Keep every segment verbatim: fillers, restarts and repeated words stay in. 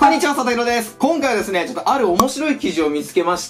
こんにちは、佐藤です。今回はですね、ちょっとある面白い記事を見つけまして、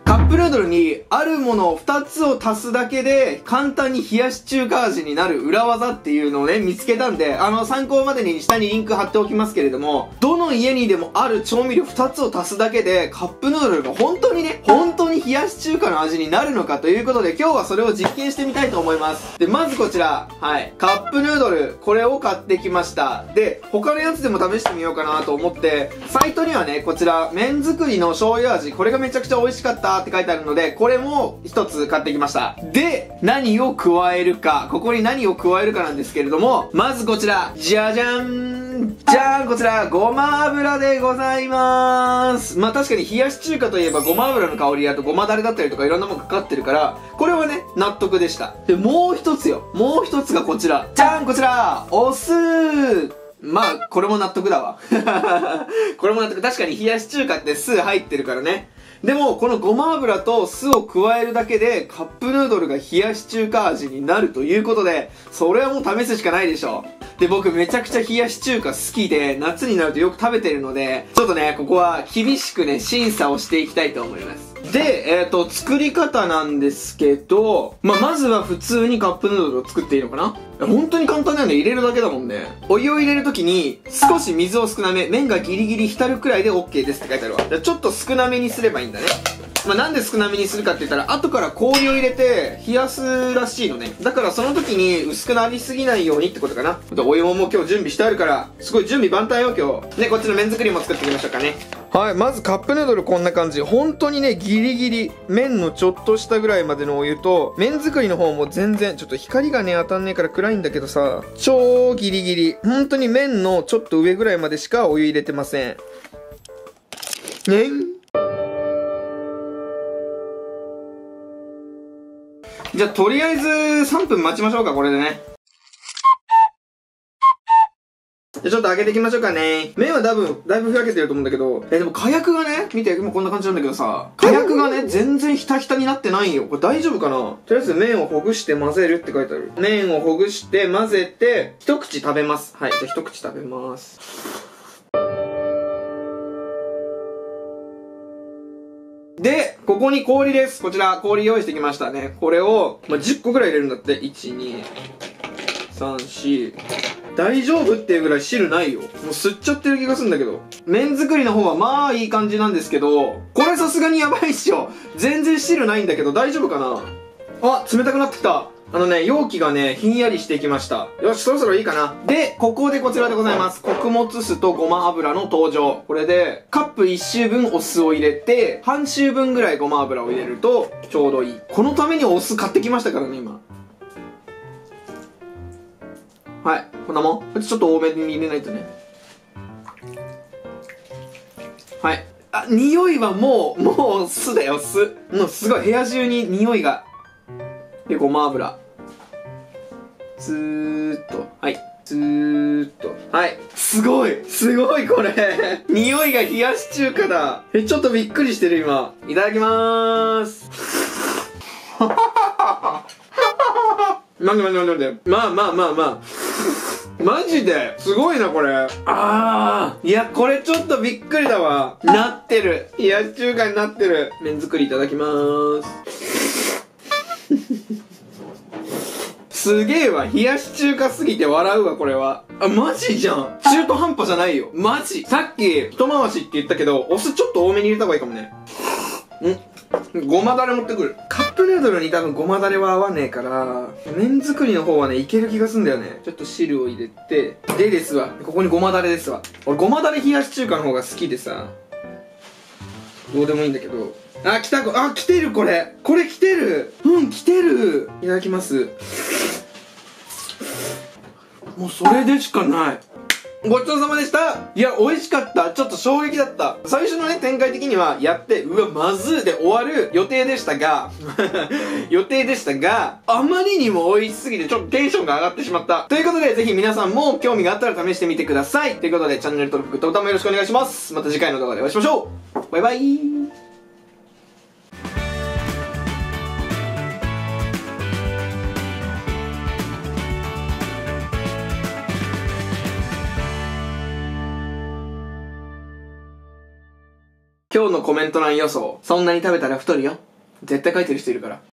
カップヌードルにあるものをふたつを足すだけで簡単に冷やし中華味になる裏技っていうのをね、見つけたんで、あの、参考までに下にリンク貼っておきますけれども、どの家にでもある調味料ふたつを足すだけで、カップヌードルが本当にね、本当に冷やし中華の味になるのかということで、今日はそれを実験してみたいと思います。で、まずこちら、はい、カップヌードル、これを買ってきました。で、他のやつでも試してみようかなと思って、サイトにはね、こちら、麺作りの醤油味、これがめちゃくちゃ美味しかったって書いてあるので、これも一つ買ってきました。で、何を加えるか、ここに何を加えるかなんですけれども、まずこちら、じゃじゃんじゃーん、こちら、ごま油でございまーす。まあ確かに冷やし中華といえばごま油の香りやとごまだれだったりとかいろんなものかかってるから、これはね、納得でした。で、もう一つよ。もう一つがこちら。じゃーん、こちら、お酢まあ、これも納得だわ。これも納得。確かに冷やし中華って酢入ってるからね。でも、このごま油と酢を加えるだけで、カップヌードルが冷やし中華味になるということで、それはもう試すしかないでしょ。で、僕めちゃくちゃ冷やし中華好きで、夏になるとよく食べてるので、ちょっとね、ここは厳しくね、審査をしていきたいと思います。で、えっと、作り方なんですけど、まあ、まずは普通にカップヌードルを作っていいのかな？本当に簡単だよね。入れるだけだもんね。お湯を入れるときに、少し水を少なめ、麺がギリギリ浸るくらいで OK ですって書いてあるわ。じゃあちょっと少なめにすればいいんだね。まあ、なんで少なめにするかって言ったら、後から氷を入れて冷やすらしいのね。だからその時に薄くなりすぎないようにってことかな。お湯ももう今日準備してあるから、すごい準備万端よ今日。ね、こっちの麺作りも作っていきましょうかね。はい、まずカップヌードルこんな感じ。本当にね、ギリギリ、麺のちょっとしたぐらいまでのお湯と、麺作りの方も全然、ちょっと光がね、当たんねえから暗いんだけどさ、超ギリギリ。本当に麺のちょっと上ぐらいまでしかお湯入れてません。ねんじゃあ、とりあえずさんぷん待ちましょうか、これでね。じゃあちょっと開けていきましょうかね。麺はだいぶ、だいぶふやけてると思うんだけど、え、でも火薬がね、見て、もうこんな感じなんだけどさ、火薬がね、全然ひたひたになってないよ。これ大丈夫かな？とりあえず麺をほぐして混ぜるって書いてある。麺をほぐして混ぜて、一口食べます。はい、じゃあ一口食べます。で、ここに氷です。こちら、氷用意してきましたね。これを、まあ、じゅっこぐらい入れるんだって。いち、に、さん、よん、大丈夫っていうぐらい汁ないよ。もう吸っちゃってる気がするんだけど。麺作りの方はまあいい感じなんですけど、これさすがにやばいっしょ。全然汁ないんだけど大丈夫かな？あ、冷たくなってきた。あのね、容器がね、ひんやりしてきました。よし、そろそろいいかな。で、ここでこちらでございます。穀物酢とごま油の登場。これで、カップいっ周分お酢を入れて、半周分ぐらいごま油を入れると、ちょうどいい。このためにお酢買ってきましたからね、今。はい、こんなもん。ちょっと多めに入れないとね。はい。あ、匂いはもう、もう酢だよ、酢。もうすごい、部屋中に匂いが。で、ごま油。ずーっと。はい。ずーっと。はい。すごいすごいこれ匂いが冷やし中華だ。え、ちょっとびっくりしてる今。いただきまーす。なんでなんでなんでまあまあまあまあ。マジですごいなこれ。あーいやこれちょっとびっくりだわ。なってる冷やし中華になってる。麺作りいただきまーす。すげえわ。冷やし中華すぎて笑うわこれは。あ、マジじゃん。中途半端じゃないよ。マジ。さっき一回しって言ったけどお酢ちょっと多めに入れた方がいいかもね。んごまだれ持ってくる。カップヌードルに多分ごまだれは合わねえから麺作りの方はねいける気がすんだよね。ちょっと汁を入れてでですわ。ここにごまだれですわ。俺ごまだれ冷やし中華の方が好きでさ、どうでもいいんだけど。あ、来た。あ、来てるこれ。これ来てる。うん、来てる。いただきます。もうそれでしかない。ごちそうさまでした。いや、美味しかった。ちょっと衝撃だった。最初のね、展開的にはやって、うわ、まずいで終わる予定でしたが、予定でしたが、あまりにも美味しすぎてちょっとテンションが上がってしまった。ということで、ぜひ皆さんも興味があったら試してみてください。ということで、チャンネル登録、グッドボタンもよろしくお願いします。また次回の動画でお会いしましょう。バイバイ。 今日のコメント欄予想、そんなに食べたら太るよ。絶対書いてる人いるから。